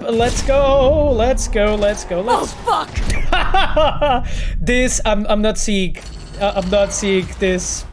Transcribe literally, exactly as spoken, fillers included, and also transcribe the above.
let's go, let's go, let's go, let's... Oh, fuck! This, I'm, I'm not seeing, uh, I'm not seeing this